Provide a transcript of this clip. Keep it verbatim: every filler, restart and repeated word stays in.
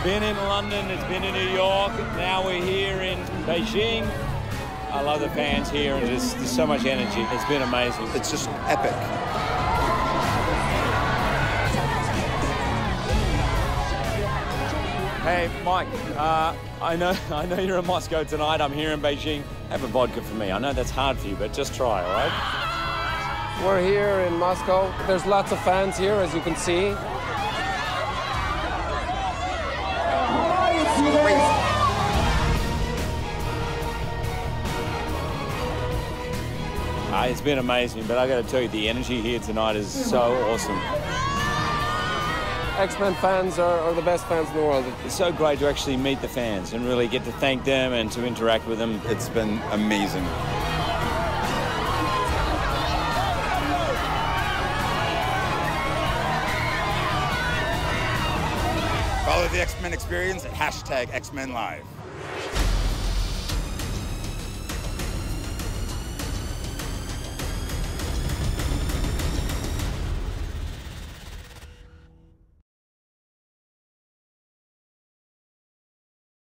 been in London, it's been in New York, now we're here in Beijing. I love the fans here, and there's, there's so much energy. It's been amazing. It's just epic. Hey, Mike, uh, I know I know you're in Moscow tonight. I'm here in Beijing. Have a vodka for me. I know that's hard for you, but just try, all right? We're here in Moscow. There's lots of fans here, as you can see. Uh, it's been amazing, but I got to tell you, the energy here tonight is so awesome. X-Men fans are, are the best fans in the world. It's so great to actually meet the fans and really get to thank them and to interact with them. It's been amazing. Follow the X-Men experience at hashtag X Men Live.